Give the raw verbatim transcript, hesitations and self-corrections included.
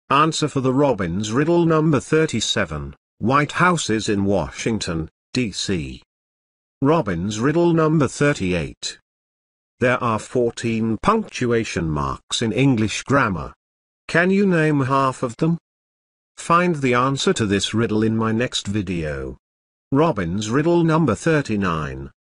Answer for the Robbins riddle number thirty-seven, White Houses in Washington, D C Robbins riddle number thirty-eight. There are fourteen punctuation marks in English grammar. Can you name half of them? Find the answer to this riddle in my next video. Robbins riddle number thirty-nine.